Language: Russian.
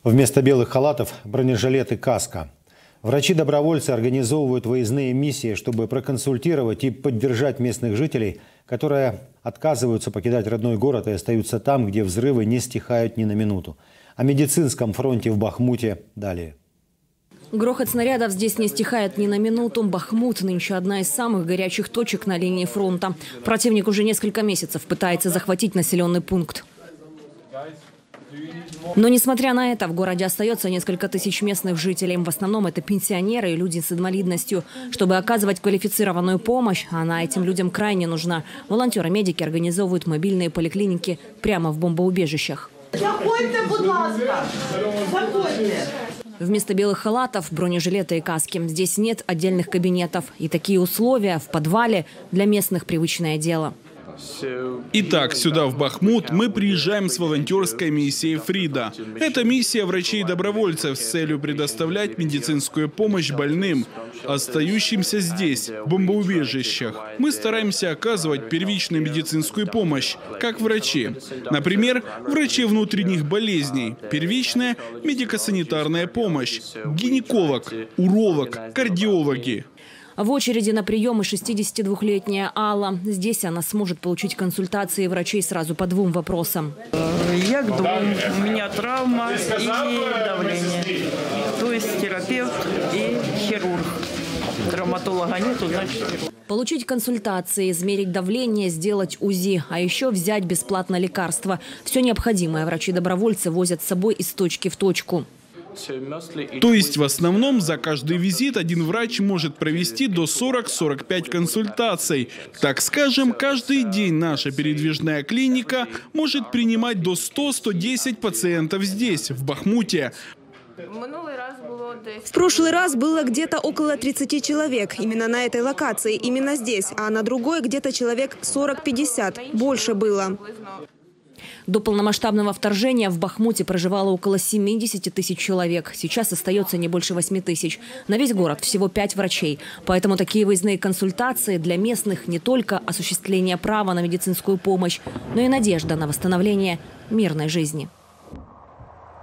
Вместо белых халатов – бронежилет и каска. Врачи-добровольцы организовывают выездные миссии, чтобы проконсультировать и поддержать местных жителей, которые отказываются покидать родной город и остаются там, где взрывы не стихают ни на минуту. О медицинском фронте в Бахмуте далее. Грохот снарядов здесь не стихает ни на минуту. Бахмут нынче одна из самых горячих точек на линии фронта. Противник уже несколько месяцев пытается захватить населенный пункт. Но несмотря на это, в городе остается несколько тысяч местных жителей. В основном это пенсионеры и люди с инвалидностью. Чтобы оказывать квалифицированную помощь, она этим людям крайне нужна. Волонтеры-медики организовывают мобильные поликлиники прямо в бомбоубежищах. Заходьте, будь ласка, заходьте. Вместо белых халатов – бронежилеты и каски. Здесь нет отдельных кабинетов. И такие условия в подвале для местных привычное дело. Итак, сюда, в Бахмут, мы приезжаем с волонтерской миссией «Фрида». Это миссия врачей-добровольцев с целью предоставлять медицинскую помощь больным, остающимся здесь, в бомбоубежищах. Мы стараемся оказывать первичную медицинскую помощь, как врачи. Например, врачи внутренних болезней, первичная медико-санитарная помощь, гинеколог, уролог, кардиологи. В очереди на прием и 62-летняя Алла. Здесь она сможет получить консультации врачей сразу по двум вопросам. Я к двум. У меня травма и давление. То есть терапевт и хирург. Травматолога нету, значит хирург. Получить консультации, измерить давление, сделать УЗИ, а еще взять бесплатно лекарства. Все необходимое врачи-добровольцы возят с собой из точки в точку. То есть в основном за каждый визит один врач может провести до 40-45 консультаций. Так скажем, каждый день наша передвижная клиника может принимать до 100-110 пациентов здесь, в Бахмуте. В прошлый раз было где-то около 30 человек. Именно на этой локации, именно здесь. А на другой где-то человек 40-50. Больше было. До полномасштабного вторжения в Бахмуте проживало около 70 тысяч человек. Сейчас остается не больше 8 тысяч. На весь город всего 5 врачей. Поэтому такие выездные консультации для местных не только осуществление права на медицинскую помощь, но и надежда на восстановление мирной жизни.